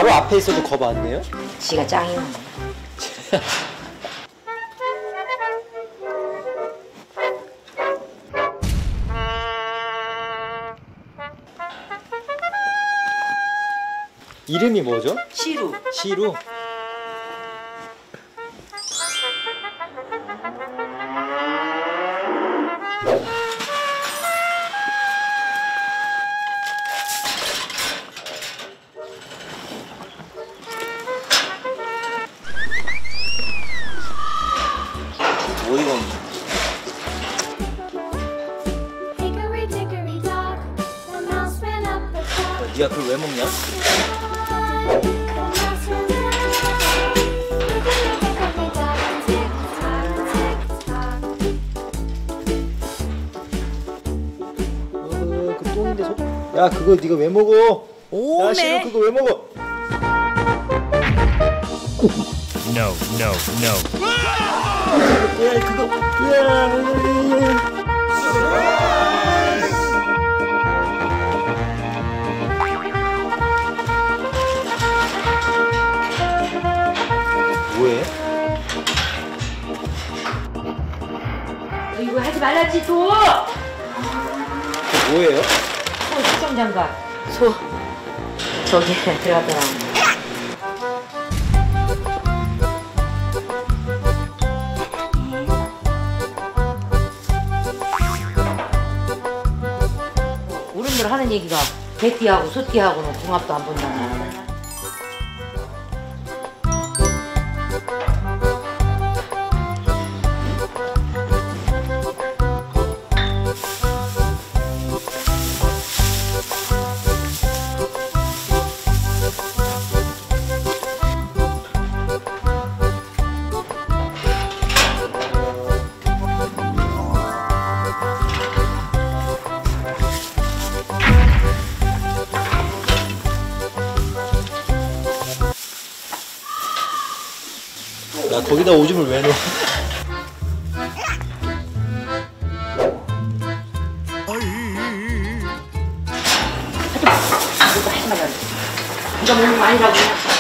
바로 앞에 있어도 겁 안 내요? 지가 짱이야. 이름이 뭐죠? 시루. 시루? 뭐 이건? 니가 그걸 왜 먹냐? 그 똥인데 야 그거 네가 왜 먹어? 야 시루 그거 왜 먹어? No, no, no. 야 그거 뭐해? 이거 하지 말라지 또. 그거 뭐예요? 소 수정장갑. 소 저기 들어갔다 나온 거. 어른들 하는 얘기가 백띠하고 소띠하고는 궁합도 안 본다. 야 거기다 오줌을 왜 넣어? 이거 하지 말라. 이거 먹는 거 아니라고.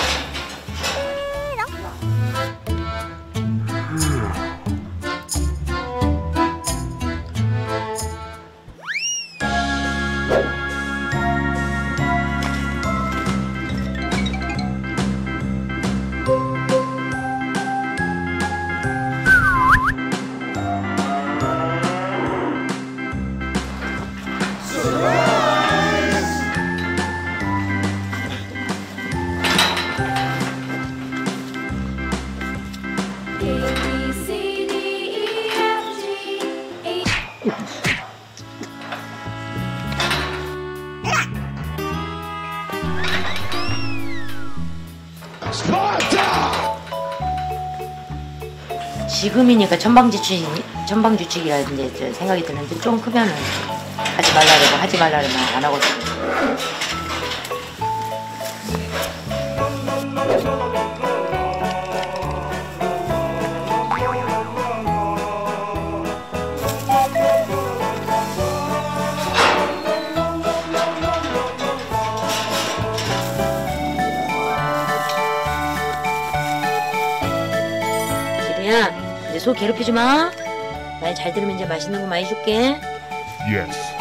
지금이니까 천방지축이라 이제 생각이 드는데 좀 크면은 하지 말라면 안 하거든. 야, 이제 소 괴롭히지 마. 말 잘 들으면 이제 맛있는 거 많이 줄게. Yes.